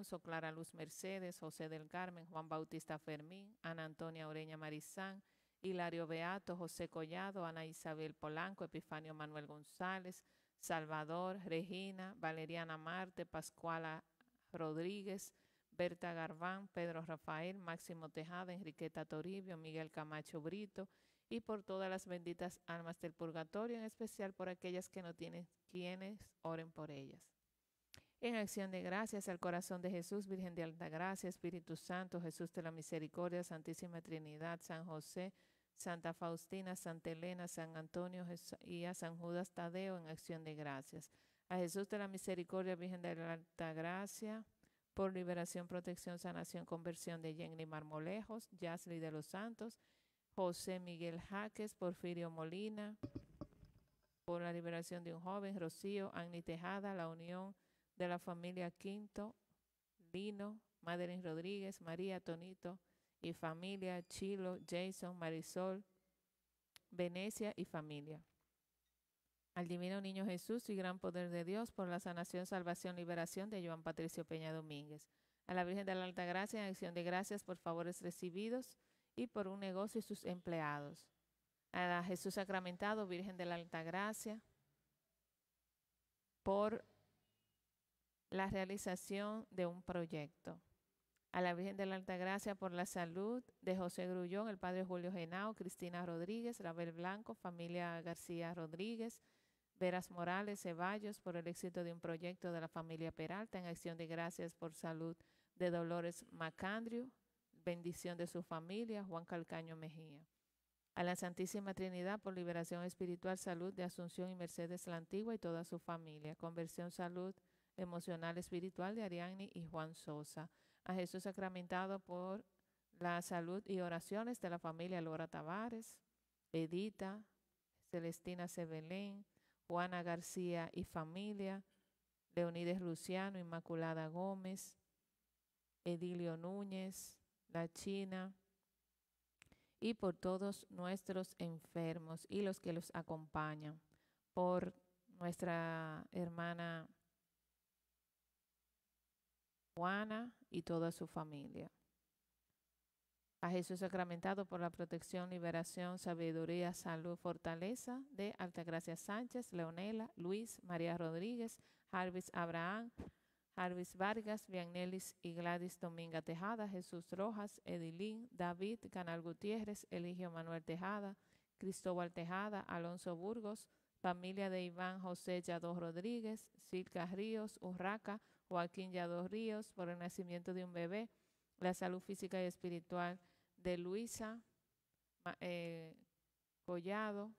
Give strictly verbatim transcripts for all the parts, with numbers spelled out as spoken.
Alonso, Clara Luz Mercedes, José del Carmen, Juan Bautista Fermín, Ana Antonia Ureña Marizán, Hilario Beato, José Collado, Ana Isabel Polanco, Epifanio Manuel González, Salvador, Regina, Valeriana Marte, Pascuala Rodríguez, Berta Garbán, Pedro Rafael, Máximo Tejada, Enriqueta Toribio, Miguel Camacho Brito, y por todas las benditas almas del purgatorio, en especial por aquellas que no tienen quienes oren por ellas. En acción de gracias al corazón de Jesús, Virgen de Altagracia, Espíritu Santo, Jesús de la Misericordia, Santísima Trinidad, San José, Santa Faustina, Santa Elena, San Antonio y a San Judas Tadeo, en acción de gracias. A Jesús de la Misericordia, Virgen de la Altagracia, por liberación, protección, sanación, conversión de Jenny Marmolejos, Yasli de los Santos, José Miguel Jaques, Porfirio Molina, por la liberación de un joven, Rocío, Agni Tejada, la unión de la familia Quinto, Lino, Madeline Rodríguez, María, Tonito y familia, Chilo, Jason, Marisol, Venecia y familia. Al Divino Niño Jesús y gran poder de Dios, por la sanación, salvación, liberación de Joan Patricio Peña Domínguez. A la Virgen de la Altagracia, en acción de gracias por favores recibidos y por un negocio y sus empleados. A la Jesús Sacramentado, Virgen de la Altagracia, por la realización de un proyecto. A la Virgen de la Altagracia, por la salud de José Grullón, el padre Julio Genao, Cristina Rodríguez, Rabel Blanco, familia García Rodríguez, Veras Morales, Ceballos, por el éxito de un proyecto de la familia Peralta, en acción de gracias por salud de Dolores Macandrio, bendición de su familia, Juan Calcaño Mejía. A la Santísima Trinidad, por liberación espiritual, salud de Asunción y Mercedes la Antigua y toda su familia. Conversión, salud emocional, espiritual de Ariadne y Juan Sosa. A Jesús Sacramentado, por la salud y oraciones de la familia Lora Tavares, Edita, Celestina Sebelén, Juana García y familia, Leonides Luciano, Inmaculada Gómez, Edilio Núñez, La China, y por todos nuestros enfermos y los que los acompañan, por nuestra hermana Juana y toda su familia. A Jesús Sacramentado, por la protección, liberación, sabiduría, salud, fortaleza de Altagracia Sánchez, Leonela, Luis, María Rodríguez, Jarvis Abraham, Jarvis Vargas, Vianelis y Gladys Dominga Tejada, Jesús Rojas, Edilín, David, Canal Gutiérrez, Eligio Manuel Tejada, Cristóbal Tejada, Alonso Burgos, familia de Iván José Yadó Rodríguez, Silca Ríos, Urraca, Joaquín Yadó Ríos, por el nacimiento de un bebé, la salud física y espiritual de Luisa eh, Collado,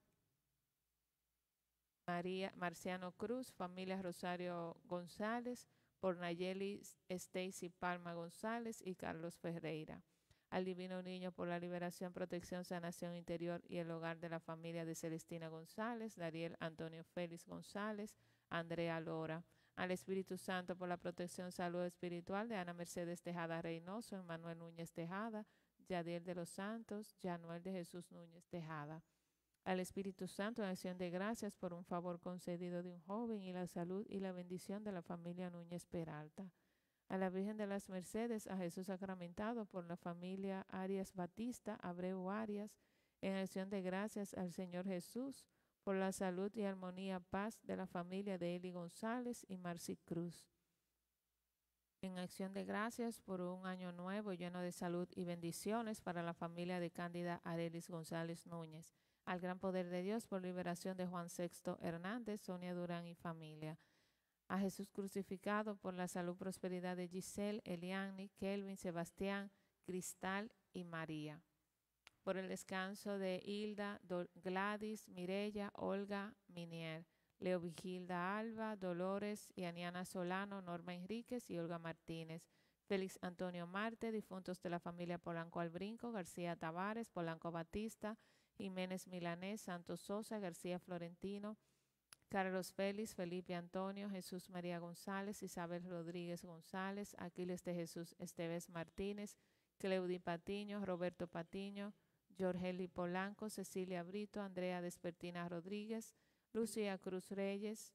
María Marciano Cruz, familia Rosario González, por Nayeli Stacy Palma González y Carlos Ferreira. Al Divino Niño, por la liberación, protección, sanación interior y el hogar de la familia de Celestina González, Dariel Antonio Félix González, Andrea Lora. Al Espíritu Santo, por la protección, salud espiritual de Ana Mercedes Tejada Reynoso, Emmanuel Núñez Tejada, Yadiel de los Santos, Yanuel de Jesús Núñez Tejada. Al Espíritu Santo, en acción de gracias por un favor concedido de un joven y la salud y la bendición de la familia Núñez Peralta. A la Virgen de las Mercedes, a Jesús Sacramentado, por la familia Arias Batista, Abreu Arias, en acción de gracias al Señor Jesús, por la salud y armonía, paz de la familia de Eli González y Marcy Cruz. En acción de gracias por un año nuevo lleno de salud y bendiciones para la familia de Cándida Arelis González Núñez. Al gran poder de Dios, por liberación de Juan Sexto Hernández, Sonia Durán y familia. A Jesús crucificado, por la salud y prosperidad de Giselle, Eliani, Kelvin, Sebastián, Cristal y María. Por el descanso de Hilda, Gladys, Mirella, Olga, Minier, Leo Vigilda Alba, Dolores y Aniana Solano, Norma Enríquez y Olga Martínez. Félix Antonio Marte, difuntos de la familia Polanco Albrinco, García Tavares, Polanco Batista, Jiménez Milanés, Santos Sosa, García Florentino, Carlos Félix, Felipe Antonio, Jesús María González, Isabel Rodríguez González, Aquiles de Jesús Esteves Martínez, Cleudi Patiño, Roberto Patiño, Jorgeli Polanco, Cecilia Brito, Andrea Despertina Rodríguez, Lucía Cruz Reyes,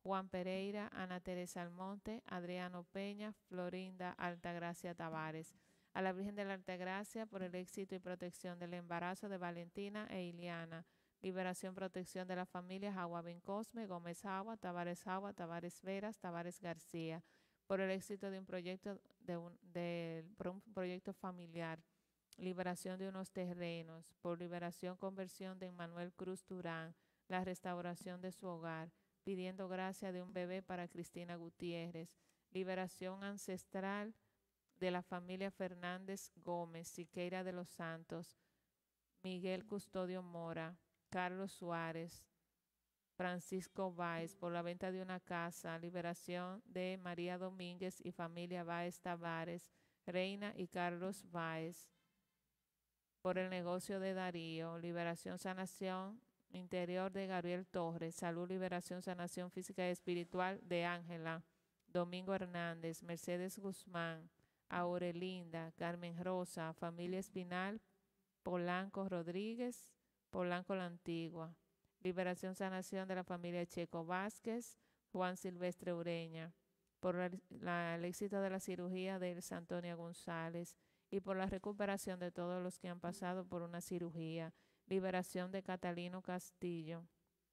Juan Pereira, Ana Teresa Almonte, Adriano Peña, Florinda Altagracia Tavares. A la Virgen de la Altagracia por el éxito y protección del embarazo de Valentina e Iliana. Liberación, protección de las familias Agua Cosme, Gómez Agua, Tavares Agua, Tavares Veras, Tavares García. Por el éxito de un proyecto, de un, de, por un proyecto familiar. Liberación de unos terrenos. Por liberación, conversión de Emmanuel Cruz Durán. La restauración de su hogar. Pidiendo gracia de un bebé para Cristina Gutiérrez. Liberación ancestral de la familia Fernández Gómez, Siqueira de los Santos, Miguel Custodio Mora, Carlos Suárez, Francisco Báez, por la venta de una casa. Liberación de María Domínguez y familia Báez Tavares, Reina y Carlos Báez, por el negocio de Darío. Liberación, sanación interior de Gabriel Torres. Salud, liberación, sanación física y espiritual de Ángela, Domingo Hernández, Mercedes Guzmán, Aurelinda, Carmen Rosa, familia Espinal, Polanco Rodríguez, Polanco la Antigua. Liberación, sanación de la familia Checo Vázquez, Juan Silvestre Ureña, por la, la, el éxito de la cirugía de Elsa Antonia González y por la recuperación de todos los que han pasado por una cirugía. Liberación de Catalino Castillo,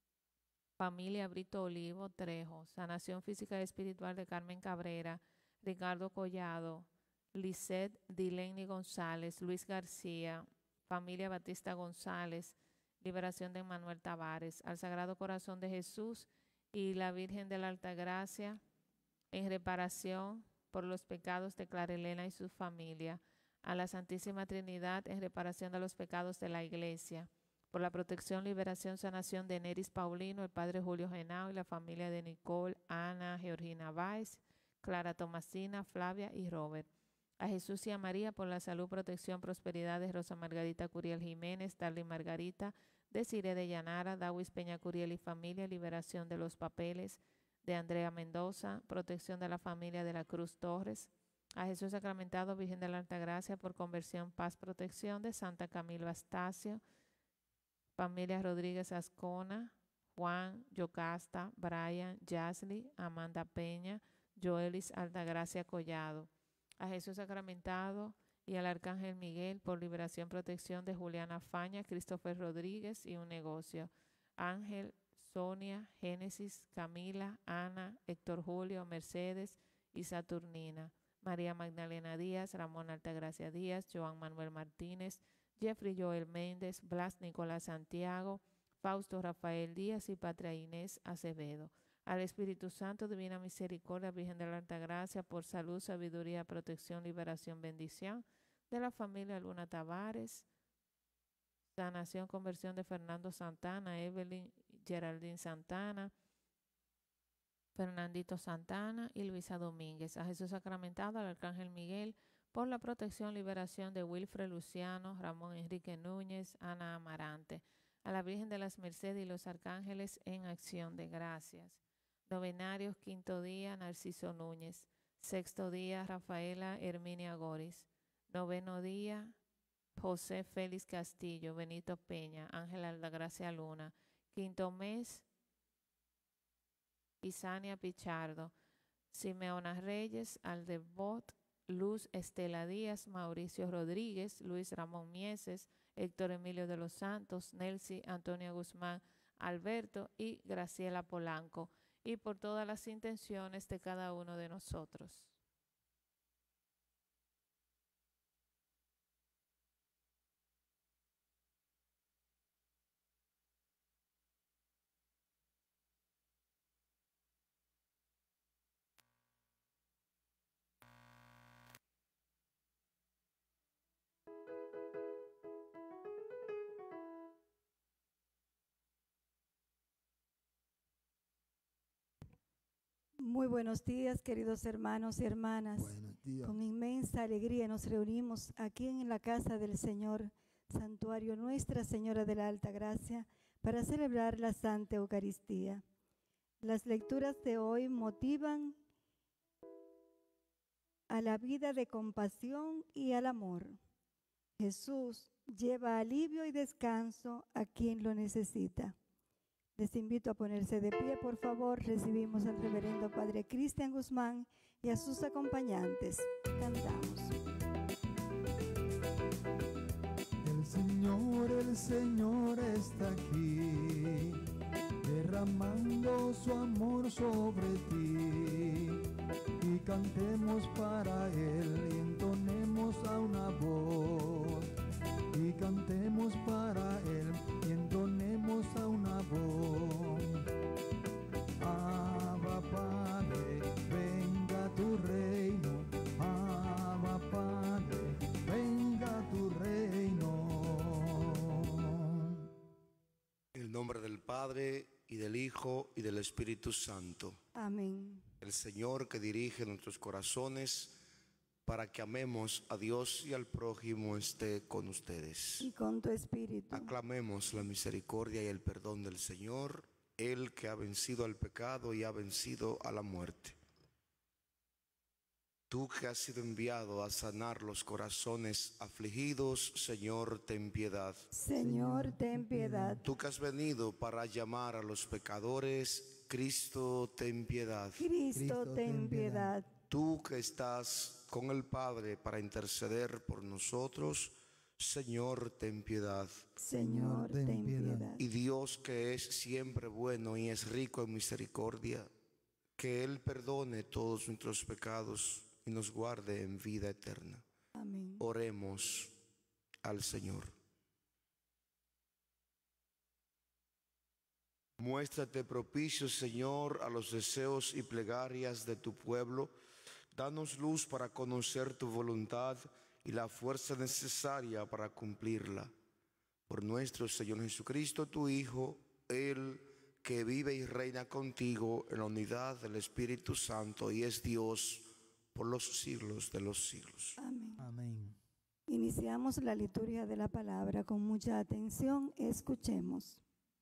familia Brito Olivo Trejo, sanación física y espiritual de Carmen Cabrera, Ricardo Collado, Lisette Dileni González, Luis García, familia Batista González, liberación de Manuel Tavares, al Sagrado Corazón de Jesús y la Virgen de la Altagracia, en reparación por los pecados de Clara Elena y su familia, a la Santísima Trinidad en reparación de los pecados de la Iglesia, por la protección, liberación, sanación de Neris Paulino, el padre Julio Genao y la familia de Nicole, Ana, Georgina Báez, Clara Tomasina, Flavia y Robert. A Jesús y a María por la salud, protección, prosperidad de Rosa Margarita Curiel Jiménez, Darly Margarita, Desiree de Llanara, Dawis Peña Curiel y familia, liberación de los papeles de Andrea Mendoza, protección de la familia de la Cruz Torres. A Jesús sacramentado, Virgen de la Altagracia, por conversión, paz, protección de Santa Camilo Astacio, familia Rodríguez Ascona, Juan, Yocasta, Brian, Yasli, Amanda Peña, Joelis Altagracia Collado. A Jesús sacramentado y al Arcángel Miguel por liberación, protección de Juliana Faña, Christopher Rodríguez y un negocio. Ángel, Sonia, Génesis, Camila, Ana, Héctor Julio, Mercedes y Saturnina. María Magdalena Díaz, Ramón Altagracia Díaz, Joan Manuel Martínez, Jeffrey Joel Méndez, Blas Nicolás Santiago, Fausto Rafael Díaz y Patria Inés Acevedo. Al Espíritu Santo, Divina Misericordia, Virgen de la Altagracia, por salud, sabiduría, protección, liberación, bendición de la familia Luna Tavares, sanación, conversión de Fernando Santana, Evelyn Geraldine Santana, Fernandito Santana y Luisa Domínguez. A Jesús sacramentado, al Arcángel Miguel, por la protección, liberación de Wilfred Luciano, Ramón Enrique Núñez, Ana Amarante. A la Virgen de las Mercedes y los Arcángeles en acción de gracias. Novenarios, quinto día, Narciso Núñez. Sexto día, Rafaela Herminia Goris. Noveno día, José Félix Castillo, Benito Peña, Ángela Altagracia Luna. Quinto mes, Isania Pichardo, Simeona Reyes, Aldebot, Luz Estela Díaz, Mauricio Rodríguez, Luis Ramón Mieses, Héctor Emilio de los Santos, Nelcy Antonio Guzmán, Alberto y Graciela Polanco, y por todas las intenciones de cada uno de nosotros. Muy buenos días, queridos hermanos y hermanas. Buenos días. Con inmensa alegría nos reunimos aquí en la casa del Señor, Santuario Nuestra Señora de la Altagracia, para celebrar la Santa Eucaristía. Las lecturas de hoy motivan a la vida de compasión y al amor. Jesús lleva alivio y descanso a quien lo necesita. Les invito a ponerse de pie, por favor. Recibimos al reverendo Padre Cristian Guzmán y a sus acompañantes. Cantamos. El Señor, el Señor está aquí, derramando su amor sobre ti. Y cantemos para Él y entonemos a una voz. Y cantemos para Él y entonemos a una voz. Abba Padre, venga tu reino. Abba Padre, venga tu reino. En el nombre del Padre, y del Hijo, y del Espíritu Santo. Amén. El Señor que dirige nuestros corazones para que amemos a Dios y al prójimo esté con ustedes. Y con tu espíritu. Aclamemos la misericordia y el perdón del Señor, Él que ha vencido al pecado y ha vencido a la muerte. Tú que has sido enviado a sanar los corazones afligidos, Señor, ten piedad. Señor, ten piedad. Tú que has venido para llamar a los pecadores, Cristo, ten piedad. Cristo, ten piedad. Tú que estás con el Padre para interceder por nosotros, Señor, ten piedad. Señor, ten piedad. Y Dios que es siempre bueno y es rico en misericordia, que Él perdone todos nuestros pecados y nos guarde en vida eterna. Amén. Oremos al Señor. Muéstrate propicio, Señor, a los deseos y plegarias de tu pueblo. Danos luz para conocer tu voluntad y la fuerza necesaria para cumplirla. Por nuestro Señor Jesucristo, tu Hijo, Él que vive y reina contigo en la unidad del Espíritu Santo y es Dios por los siglos de los siglos. Amén. Amén. Iniciamos la liturgia de la palabra con mucha atención. Escuchemos.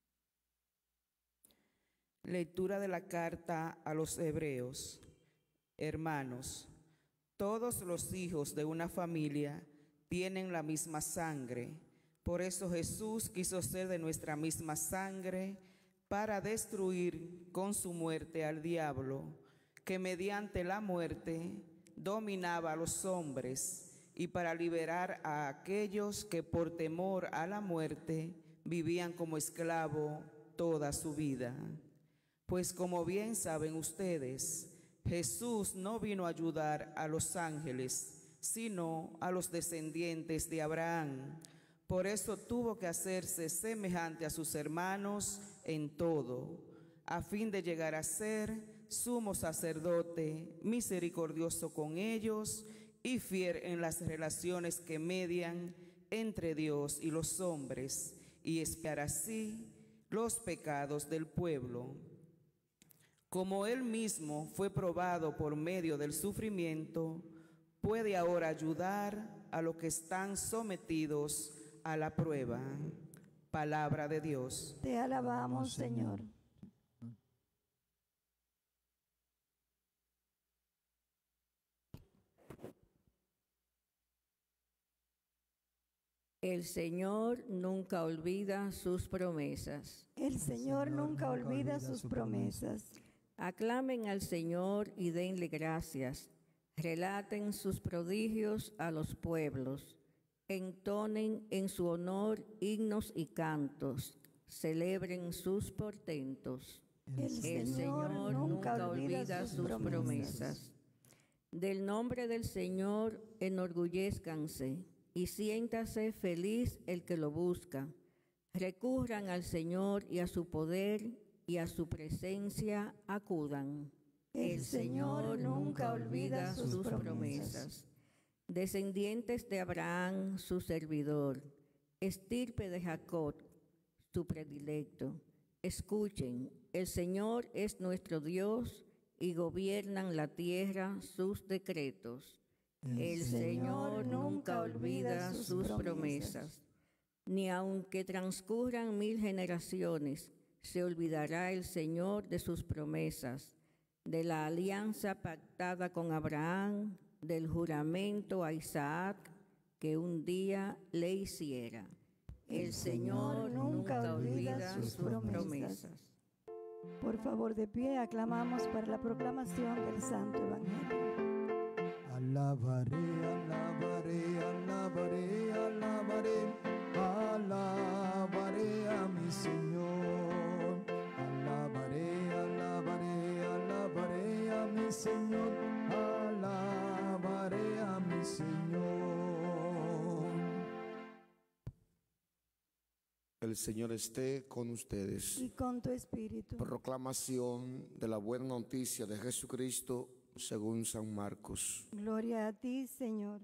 Lectura de la carta a los Hebreos. Hermanos, todos los hijos de una familia tienen la misma sangre. Por eso Jesús quiso ser de nuestra misma sangre para destruir con su muerte al diablo, que mediante la muerte dominaba a los hombres, y para liberar a aquellos que por temor a la muerte vivían como esclavo toda su vida. Pues como bien saben ustedes, Jesús no vino a ayudar a los ángeles, sino a los descendientes de Abraham. Por eso tuvo que hacerse semejante a sus hermanos en todo, a fin de llegar a ser sumo sacerdote, misericordioso con ellos y fiel en las relaciones que median entre Dios y los hombres, y expiar así los pecados del pueblo. Como él mismo fue probado por medio del sufrimiento, puede ahora ayudar a los que están sometidos a la prueba. Palabra de Dios. Te alabamos, Señor. El Señor nunca olvida sus promesas. El Señor nunca olvida sus promesas. Aclamen al Señor y denle gracias. Relaten sus prodigios a los pueblos. Entonen en su honor himnos y cantos. Celebren sus portentos. El El Señor Señor nunca olvida sus promesas. Del nombre del Señor enorgullézcanse y siéntase feliz el que lo busca. Recurran al Señor y a su poder y a su presencia acudan. El Señor nunca olvida sus promesas. Descendientes de Abraham, su servidor, estirpe de Jacob, su predilecto. Escuchen, el Señor es nuestro Dios y gobiernan la tierra sus decretos. El Señor nunca olvida sus promesas. Ni aunque transcurran mil generaciones, se olvidará el Señor de sus promesas, de la alianza pactada con Abraham, del juramento a Isaac que un día le hiciera. El Señor nunca olvida sus promesas. Por favor, de pie, aclamamos para la proclamación del Santo Evangelio. Alabaré, alabaré, alabaré, alabaré, alabaré a mi Señor. Alabaré, alabaré, alabaré a mi Señor. Alabaré a mi Señor. El Señor esté con ustedes. Y con tu espíritu. Proclamación de la buena noticia de Jesucristo según San Marcos. Gloria a ti, Señor.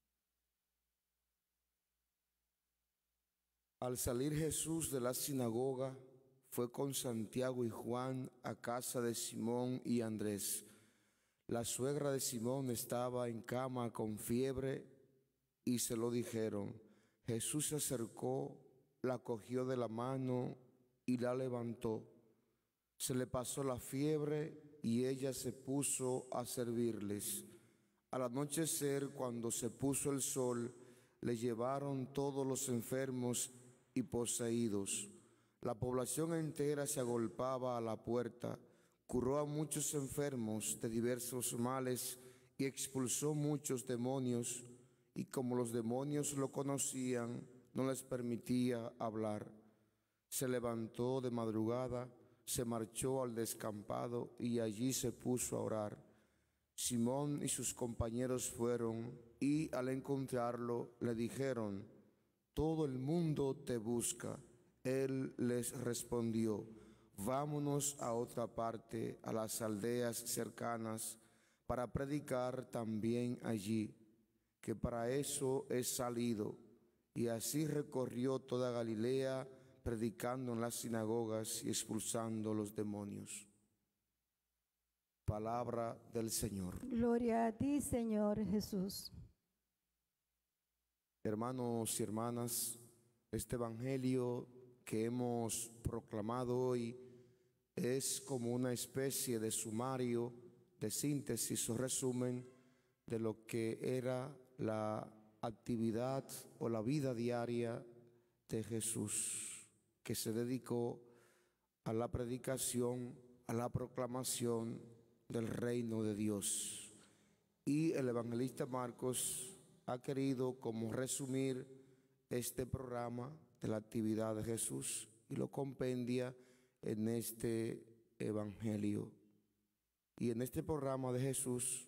Al salir Jesús de la sinagoga, fue con Santiago y Juan a casa de Simón y Andrés. La suegra de Simón estaba en cama con fiebre y se lo dijeron. Jesús se acercó, la cogió de la mano y la levantó. Se le pasó la fiebre y ella se puso a servirles. Al anochecer, cuando se puso el sol, le llevaron todos los enfermos y poseídos. La población entera se agolpaba a la puerta. Curó a muchos enfermos de diversos males y expulsó muchos demonios, y como los demonios lo conocían, no les permitía hablar. Se levantó de madrugada, se marchó al descampado y allí se puso a orar. Simón y sus compañeros fueron y al encontrarlo le dijeron: todo el mundo te busca. Él les respondió: vámonos a otra parte, a las aldeas cercanas, para predicar también allí, que para eso he salido. Y así recorrió toda Galilea, predicando en las sinagogas y expulsando los demonios. Palabra del Señor. Gloria a ti, Señor Jesús. Hermanos y hermanas, este evangelio que hemos proclamado hoy es como una especie de sumario, de síntesis o resumen de lo que era la actividad o la vida diaria de Jesús, que se dedicó a la predicación, a la proclamación del reino de Dios. Y el evangelista Marcos ha querido como resumir este programa de la actividad de Jesús y lo compendia en este evangelio. Y en este programa de Jesús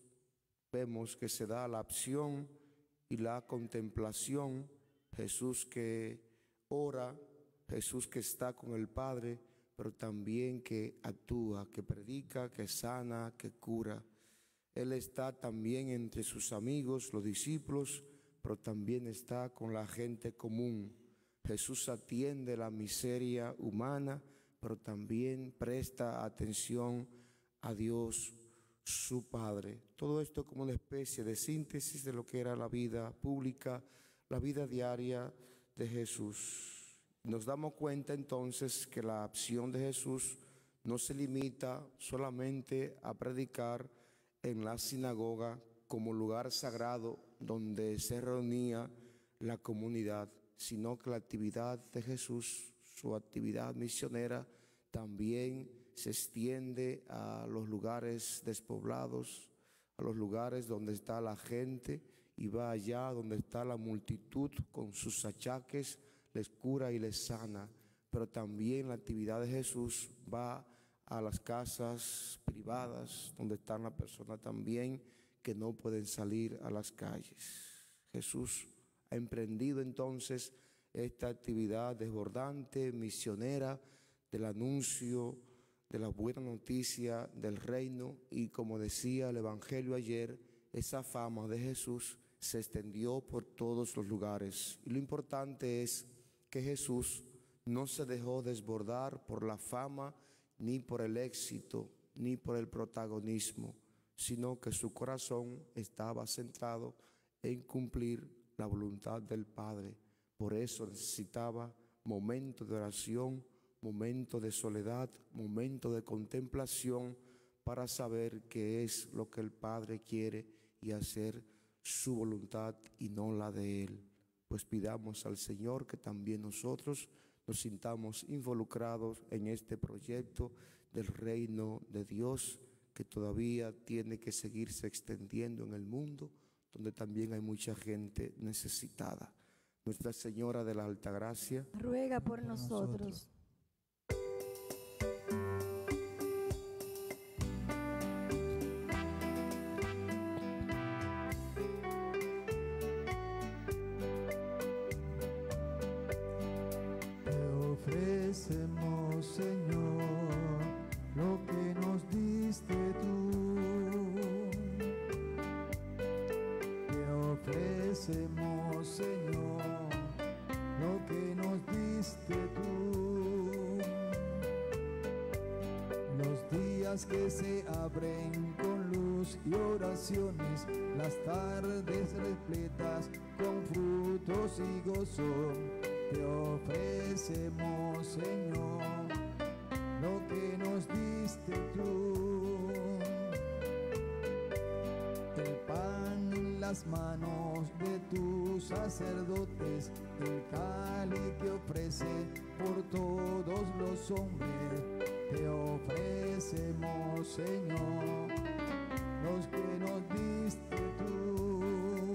vemos que se da la acción y la contemplación. Jesús que ora, Jesús que está con el Padre, pero también que actúa, que predica, que sana, que cura. Él está también entre sus amigos, los discípulos, pero también está con la gente común. Jesús atiende la miseria humana, pero también presta atención a Dios, su Padre. Todo esto como una especie de síntesis de lo que era la vida pública, la vida diaria de Jesús. Nos damos cuenta entonces que la acción de Jesús no se limita solamente a predicar en la sinagoga como lugar sagrado donde se reunía la comunidad, sino que la actividad de Jesús, su actividad misionera, también se extiende a los lugares despoblados, a los lugares donde está la gente, y va allá donde está la multitud con sus achaques, les cura y les sana. Pero también la actividad de Jesús va a las casas privadas, donde están las personas también que no pueden salir a las calles. Jesús ha emprendido entonces esta actividad desbordante, misionera, del anuncio de la buena noticia del reino, y como decía el Evangelio ayer, esa fama de Jesús se extendió por todos los lugares. Y lo importante es que Jesús no se dejó desbordar por la fama, ni por el éxito, ni por el protagonismo, sino que su corazón estaba centrado en cumplir la voluntad del Padre. Por eso necesitaba momentos de oración, momento de soledad, momento de contemplación, para saber qué es lo que el Padre quiere y hacer su voluntad y no la de Él. pues pidamos al Señor que también nosotros nos sintamos involucrados en este proyecto del reino de Dios, que todavía tiene que seguirse extendiendo en el mundo, donde también hay mucha gente necesitada. Nuestra Señora de la Altagracia, ruega por nosotros. Te ofrecemos, Señor, lo que nos diste tú. Te ofrecemos, Señor, lo que nos diste tú. Los días que se abren con luz y oraciones, las tardes repletas con frutos y gozo. Te ofrecemos, Señor, lo que nos diste tú. El pan en las manos de tus sacerdotes, el cáliz que ofrece por todos los hombres. Te ofrecemos, Señor, los que nos diste tú.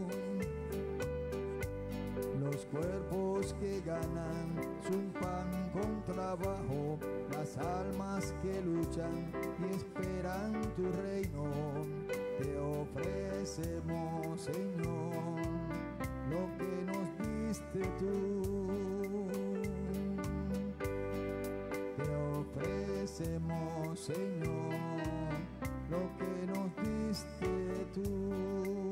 Los cuerpos que ganan su pan con trabajo, las almas que luchan y esperan tu reino. Te ofrecemos, Señor, lo que nos diste tú. Te ofrecemos, Señor, lo que nos diste tú.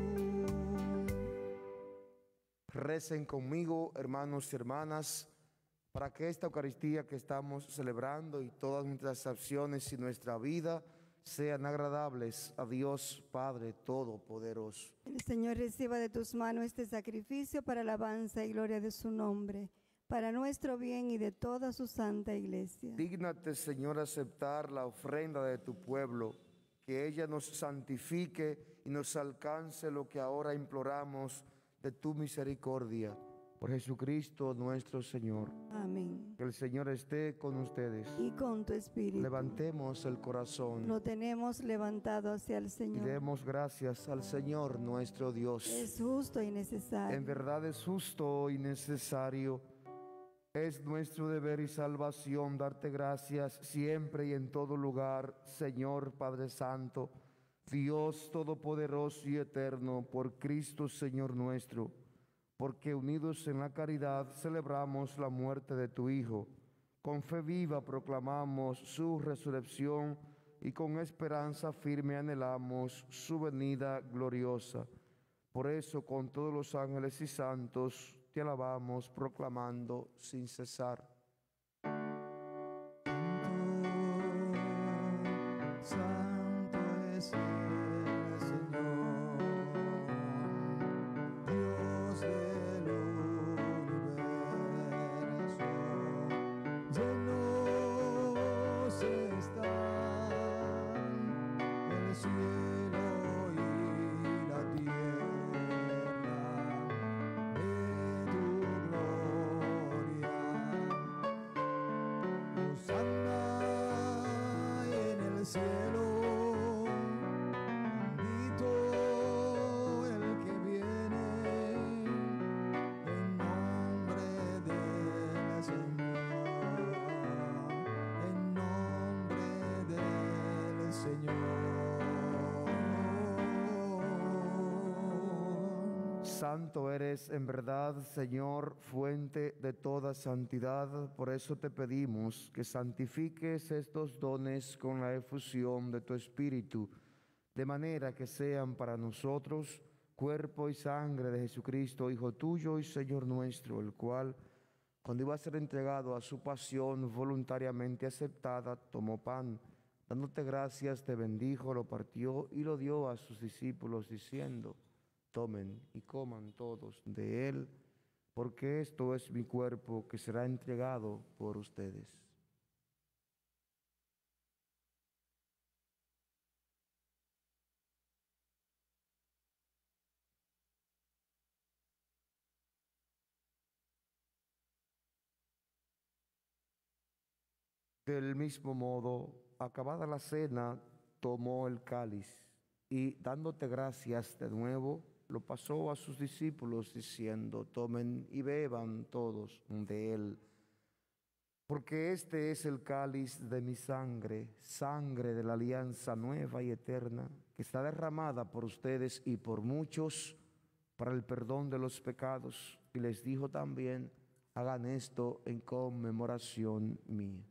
recen conmigo, hermanos y hermanas, para que esta Eucaristía que estamos celebrando y todas nuestras acciones y nuestra vida sean agradables a Dios Padre Todopoderoso. El Señor reciba de tus manos este sacrificio para alabanza y gloria de su nombre, para nuestro bien y de toda su santa iglesia. Dígnate, Señor, aceptar la ofrenda de tu pueblo, que ella nos santifique y nos alcance lo que ahora imploramos de tu misericordia. Por Jesucristo nuestro Señor. Amén. Que el Señor esté con ustedes. Y con tu espíritu. Levantemos el corazón. Lo tenemos levantado hacia el Y Señor. demos gracias al Señor nuestro Dios. Es justo y necesario. En verdad es justo y necesario. Es nuestro deber y salvación darte gracias siempre y en todo lugar, Señor Padre Santo, Dios Todopoderoso y Eterno, por Cristo Señor nuestro, porque unidos en la caridad celebramos la muerte de tu Hijo. Con fe viva proclamamos su resurrección y con esperanza firme anhelamos su venida gloriosa. Por eso, con todos los ángeles y santos, te alabamos proclamando sin cesar. Santo, santo es el Señor, Dios del universo. Llenos están el cielo y la tierra de tu gloria. Hosanna en el cielo, bendito el que viene en nombre del Señor, en nombre del Señor. Santo eres en verdad, Señor, fuente de toda santidad. Por eso te pedimos que santifiques estos dones con la efusión de tu Espíritu, de manera que sean para nosotros cuerpo y sangre de Jesucristo, Hijo tuyo y Señor nuestro, el cual, cuando iba a ser entregado a su pasión voluntariamente aceptada, tomó pan, dándote gracias, te bendijo, lo partió y lo dio a sus discípulos, diciendo: tomen y coman todos de él, porque esto es mi cuerpo que será entregado por ustedes. Del mismo modo, acabada la cena, tomó el cáliz y dándote gracias de nuevo, lo pasó a sus discípulos diciendo: tomen y beban todos de él, porque este es el cáliz de mi sangre, sangre de la alianza nueva y eterna, que está derramada por ustedes y por muchos para el perdón de los pecados. Y les dijo también: hagan esto en conmemoración mía.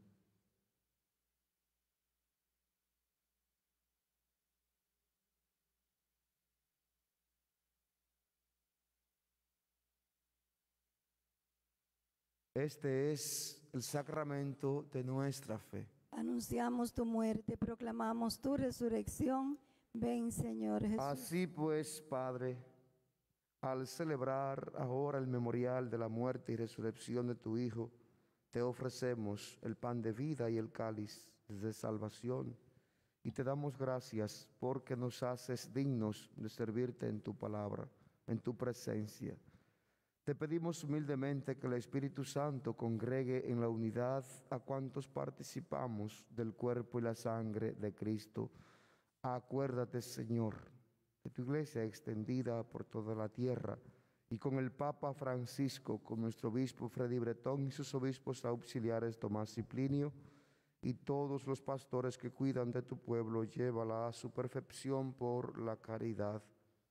Este es el sacramento de nuestra fe. Anunciamos tu muerte, proclamamos tu resurrección. Ven, Señor Jesús. Así pues, Padre, al celebrar ahora el memorial de la muerte y resurrección de tu Hijo, te ofrecemos el pan de vida y el cáliz de salvación, y te damos gracias porque nos haces dignos de servirte en tu palabra, en tu presencia. Te pedimos humildemente que el Espíritu Santo congregue en la unidad a cuantos participamos del cuerpo y la sangre de Cristo. Acuérdate, Señor, de tu iglesia extendida por toda la tierra, y con el Papa Francisco, con nuestro obispo Freddy Bretón y sus obispos auxiliares Tomás y Plinio, y todos los pastores que cuidan de tu pueblo, llévala a su perfección por la caridad.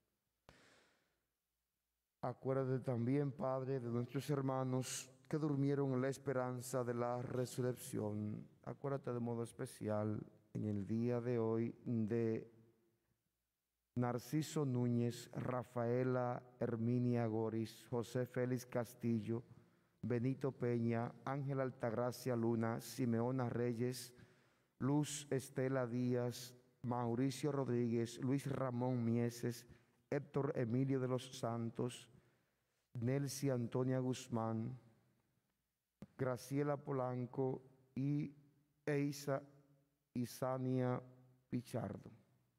Acuérdate también, Padre, de nuestros hermanos que durmieron en la esperanza de la resurrección. Acuérdate de modo especial en el día de hoy de Narciso Núñez, Rafaela Herminia Goris, José Félix Castillo, Benito Peña, Ángel Altagracia Luna, Simeona Reyes, Luz Estela Díaz, Mauricio Rodríguez, Luis Ramón Mieses, Héctor Emilio de los Santos, Nelcy Antonia Guzmán, Graciela Polanco y Eisa Isania Pichardo.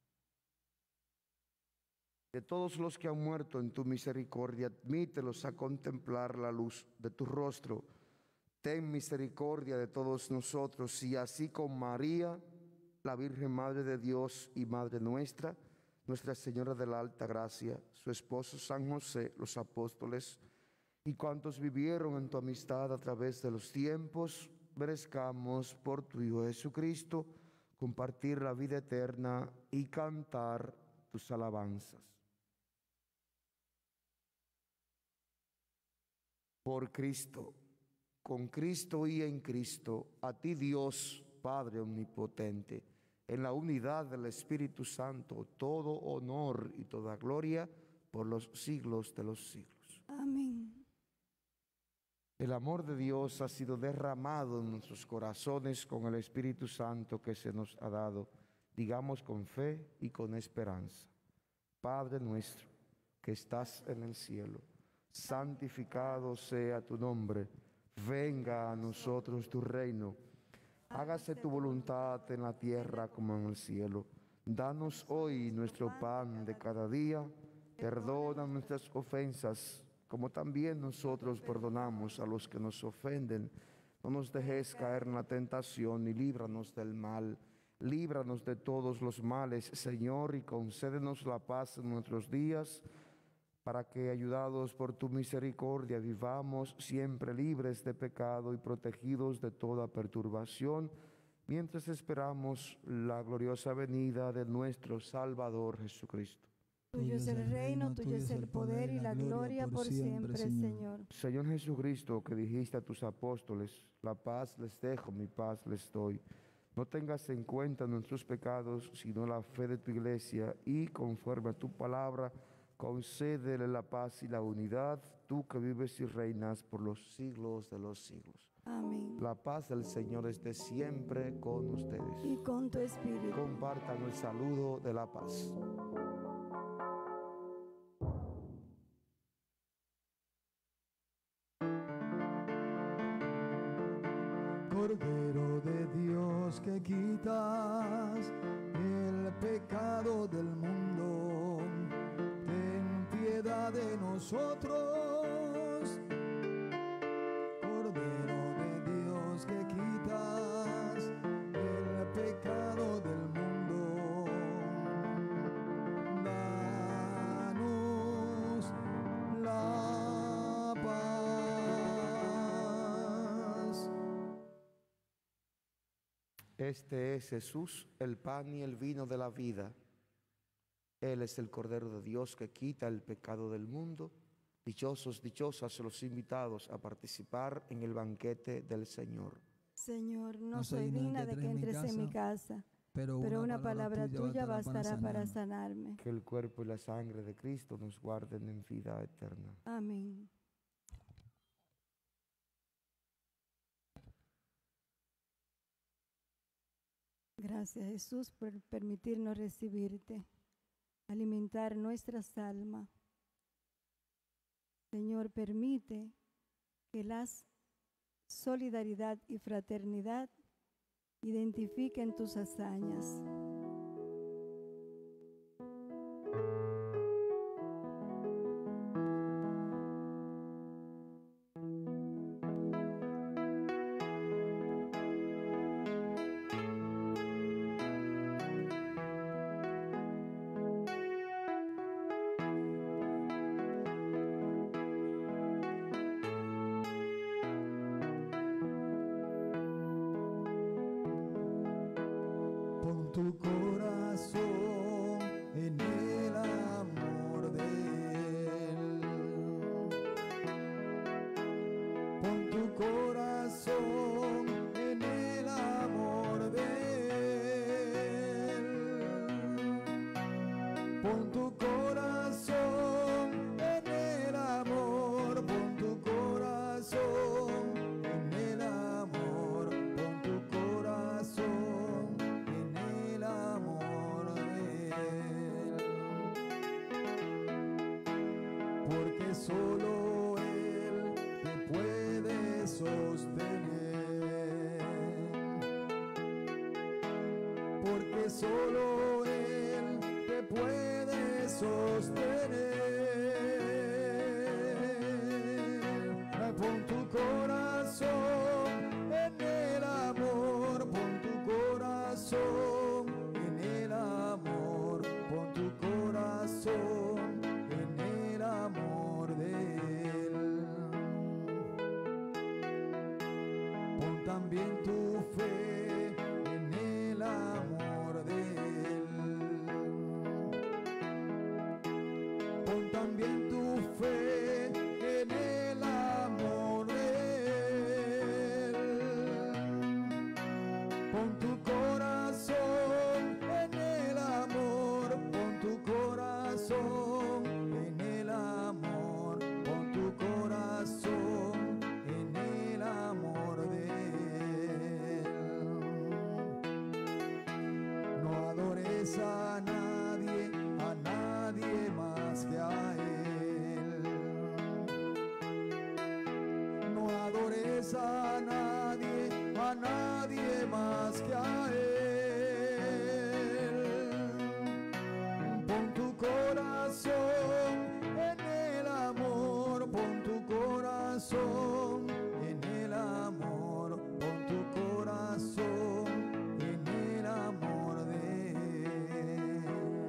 De todos los que han muerto en tu misericordia, admítelos a contemplar la luz de tu rostro. Ten misericordia de todos nosotros, y así con María, la Virgen Madre de Dios y Madre nuestra, Nuestra Señora de la Alta Gracia, su esposo San José, los apóstoles y cuantos vivieron en tu amistad a través de los tiempos, merezcamos por tu Hijo Jesucristo compartir la vida eterna y cantar tus alabanzas. Por Cristo, con Cristo y en Cristo, a ti Dios, Padre omnipotente, en la unidad del Espíritu Santo, todo honor y toda gloria por los siglos de los siglos. Amén. El amor de Dios ha sido derramado en nuestros corazones con el Espíritu Santo que se nos ha dado. Digamos con fe y con esperanza: Padre nuestro que estás en el cielo, santificado sea tu nombre. Venga a nosotros tu reino. Hágase tu voluntad en la tierra como en el cielo. Danos hoy nuestro pan de cada día. Perdona nuestras ofensas, como también nosotros perdonamos a los que nos ofenden. No nos dejes caer en la tentación y líbranos del mal. Líbranos de todos los males, Señor, y concédenos la paz en nuestros días, para que, ayudados por tu misericordia, vivamos siempre libres de pecado y protegidos de toda perturbación, mientras esperamos la gloriosa venida de nuestro Salvador Jesucristo. Tuyo es el reino, tuyo es el poder y la gloria por siempre, Señor. Señor Jesucristo, que dijiste a tus apóstoles: la paz les dejo, mi paz les doy. No tengas en cuenta nuestros pecados, sino la fe de tu iglesia, y conforme a tu palabra, concédele la paz y la unidad, tú que vives y reinas por los siglos de los siglos. Amén. La paz del Señor esté siempre con ustedes. Y con tu espíritu. Compartan el saludo de la paz. Cordero de Dios que quitas el pecado del mundo, ten piedad de nosotros. Cordero de Dios que quitas Este es Jesús, el pan y el vino de la vida. Él es el Cordero de Dios que quita el pecado del mundo. Dichosos, dichosas los invitados a participar en el banquete del Señor. Señor, no soy digna de que entres en mi casa, pero una palabra tuya bastará para sanarme. Que el cuerpo y la sangre de Cristo nos guarden en vida eterna. Amén. Gracias, Jesús, por permitirnos recibirte, alimentar nuestras almas. Señor, permite que la solidaridad y fraternidad identifiquen tus hazañas. Pon tu corazón en el amor de Él. Pon tu corazón en el amor de Él. Pon tu corazón en el amor, pon tu corazón en el amor, pon tu corazón en el amor de Él. Porque solo Él te puede sostener. Porque solo Él te puede sostener. Pon tu corazón en el amor, pon tu corazón en el amor, pon tu corazón en el amor de Él. Pon también tu fe en el amor de Él. Pon también tu fe en el amor de Él. Pon tu corazón en el amor, pon tu corazón en el amor, pon tu corazón en el amor de Él. No adores a nadie, a nadie más que a Él. No adores a nadie, a nadie más que a Él. Pon tu corazón en el amor, pon tu corazón en el amor, pon tu corazón en el amor de Él.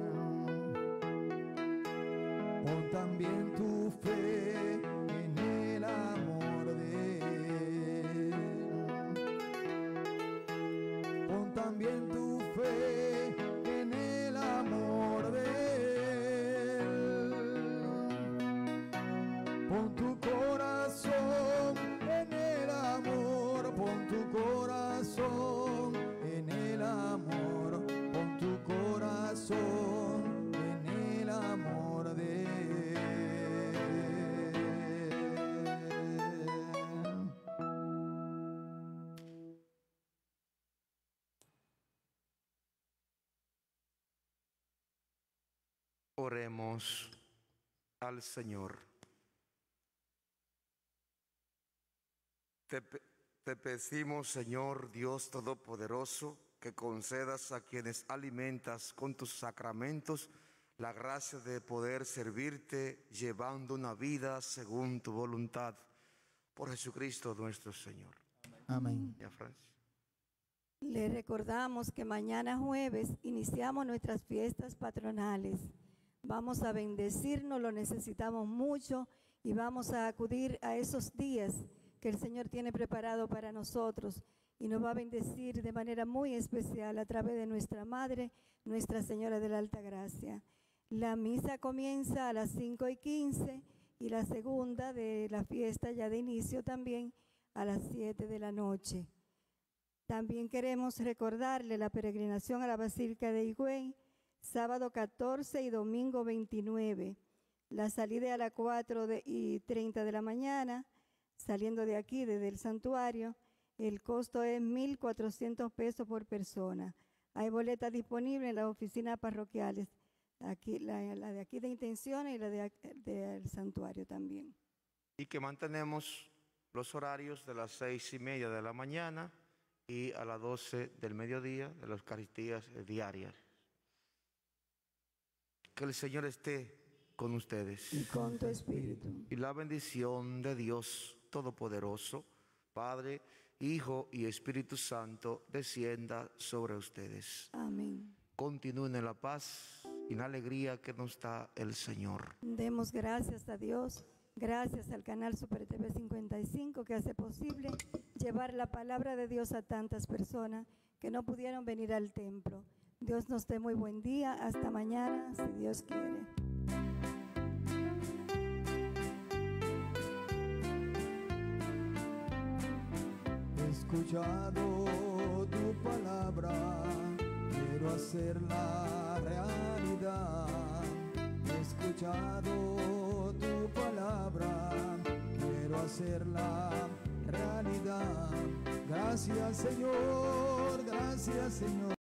Pon también tu fe en el amor de Él. Pon también tu fe en el amor de Él. Pon tu corazón en el amor, pon tu corazón en el amor, pon tu corazón en el amor de Él. Oremos al Señor. Te, pe- te pedimos, Señor Dios Todopoderoso, que concedas a quienes alimentas con tus sacramentos la gracia de poder servirte llevando una vida según tu voluntad. Por Jesucristo nuestro Señor. Amén. Ya, Francis. Le recordamos que mañana jueves iniciamos nuestras fiestas patronales. Vamos a bendecirnos, lo necesitamos mucho y vamos a acudir a esos días que el Señor tiene preparado para nosotros. y nos va a bendecir de manera muy especial a través de nuestra Madre, Nuestra Señora de la Alta Gracia. La misa comienza a las cinco y quince y la segunda de la fiesta ya de inicio también a las siete de la noche. También queremos recordarle la peregrinación a la Basílica de Higüey, sábado catorce y domingo veintinueve. La salida a las cuatro y treinta de la mañana, saliendo de aquí, desde el santuario. El costo es mil cuatrocientos pesos por persona. Hay boletas disponibles en las oficinas parroquiales, aquí, la, la de aquí de Intenciones y la del de, de santuario también. Y que mantenemos los horarios de las seis y media de la mañana y a las doce del mediodía de las Eucaristías diarias. Que el Señor esté con ustedes. Y con tu espíritu. Y la bendición de Dios Todopoderoso, Padre, Hijo y Espíritu Santo, descienda sobre ustedes. Amén. Continúen en la paz y en la alegría que nos da el Señor. Demos gracias a Dios, gracias al canal Super T V cincuenta y cinco que hace posible llevar la palabra de Dios a tantas personas que no pudieron venir al templo. Dios nos dé muy buen día. Hasta mañana, si Dios quiere. He escuchado tu palabra, quiero hacerla realidad. He escuchado tu palabra, quiero hacerla realidad. Gracias, Señor, gracias, Señor.